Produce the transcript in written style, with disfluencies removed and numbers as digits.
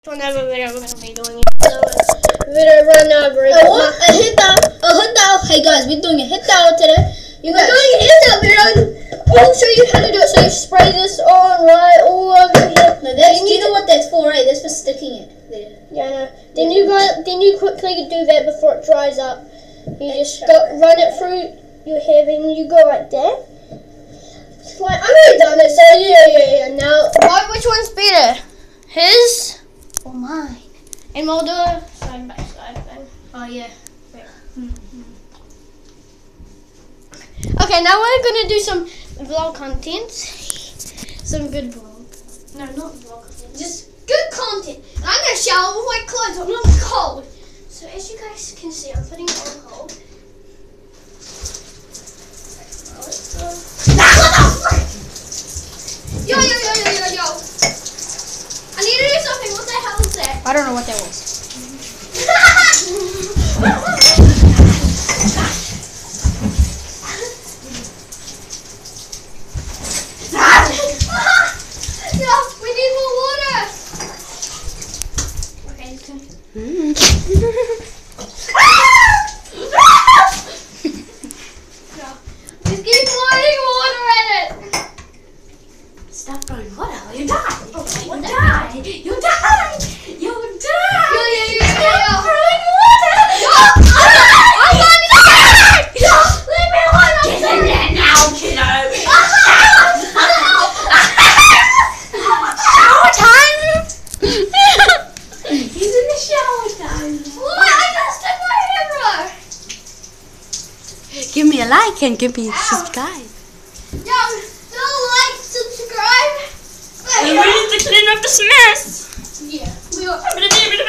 Whenever video we're gonna be doing it. Video right now, a hit out. Hey guys, we're doing a hit out today. We're doing a hit out video. I'll show you how to do it. So you spray this on right all over here. No, do you know what that's for, right? That's for sticking it there. Yeah, I know. Then you quickly do that before it dries up. You just run it through your hair, and you go right there. Like, I've already done it, so yeah. Now, which one's better? His or mine? And we'll do a side by side thing. Oh yeah. Okay, now we're gonna do some vlog content. Some good vlog. No, not vlog content. Just good content. I'm gonna shower with my clothes on. I'm cold. So as you guys can see, I'm putting it on cold. Yo. I need to do something. What the hell is that? I don't know what that was. No, we need more water. Okay, you can. No, just keep pouring water in it. Stop throwing water. You die. Okay, You die. You die. You die. Yo. Stop throwing water. I'm on it. Leave me alone. Get in there now, kiddo. Shower time. He's in the shower time. What? I just took my camera. Give me a like and give me a subscribe. Yo, don't like, subscribe. And we need to clean up this mess. Yeah, we are. I'm gonna